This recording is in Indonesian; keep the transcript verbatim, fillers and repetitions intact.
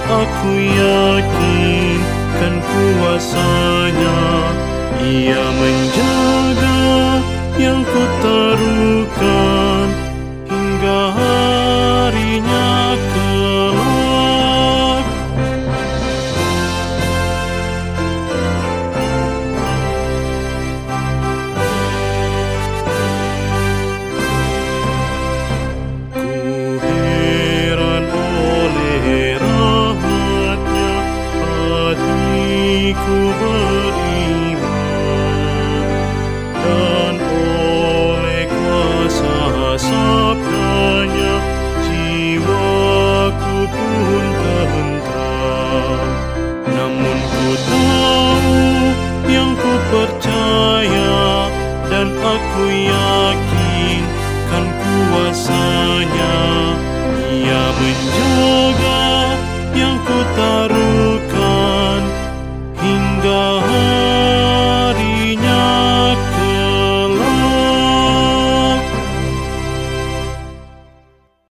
aku yakin kan kuasanya. Ia menjaga yang kutaruhkan hingga harinya kelak. Ku heran oleh rahmatnya, hatiku beriman, dan oleh kuasa sabdanya jiwaku pun tentram. Namun ku tahu yang ku percaya, dan aku yakin